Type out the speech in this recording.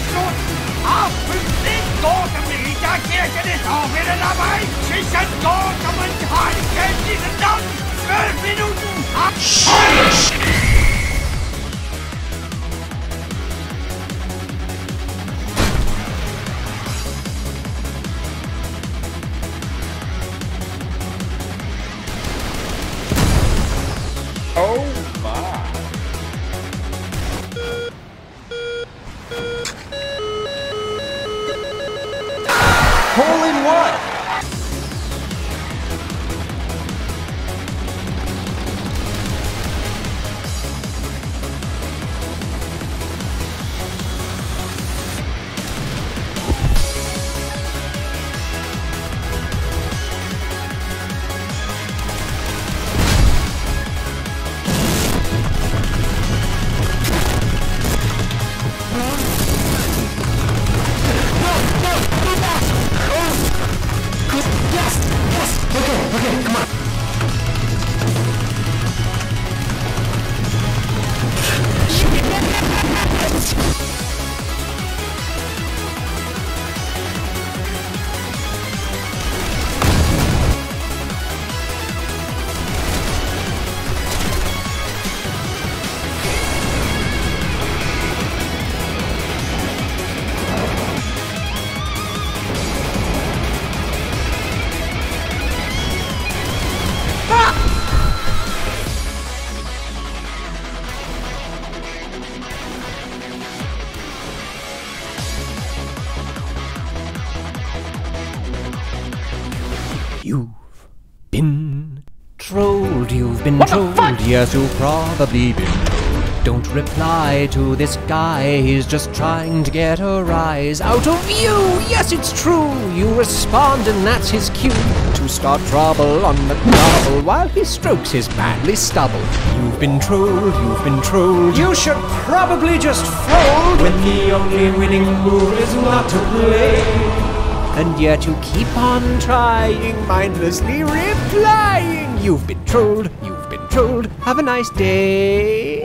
สุดเอาพึ่งลิงโกจะมีจากเกียจะได้ต่อไปได้ละไหมชิชันโกจะมันหายเกมที่นั้นดังเกินไม่รู้อ่ะ Oh my. Hole in one. You've been trolled, you've been trolled, yes, you've probably been. Don't reply to this guy, he's just trying to get a rise out of you. Yes, it's true, you respond and that's his cue to start trouble on the double while he strokes his manly stubble. You've been trolled, you've been trolled, you should probably just fold when the only winning move is not to play. And yet you keep on trying, mindlessly replying. You've been trolled, have a nice day.